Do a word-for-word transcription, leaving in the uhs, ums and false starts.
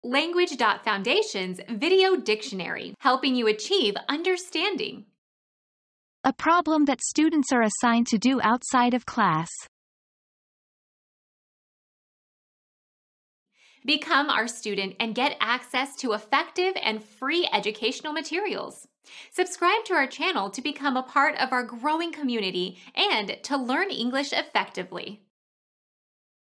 Language dot Foundation's Video Dictionary, helping you achieve understanding. A problem that students are assigned to do outside of class. Become our student and get access to effective and free educational materials. Subscribe to our channel to become a part of our growing community and to learn English effectively.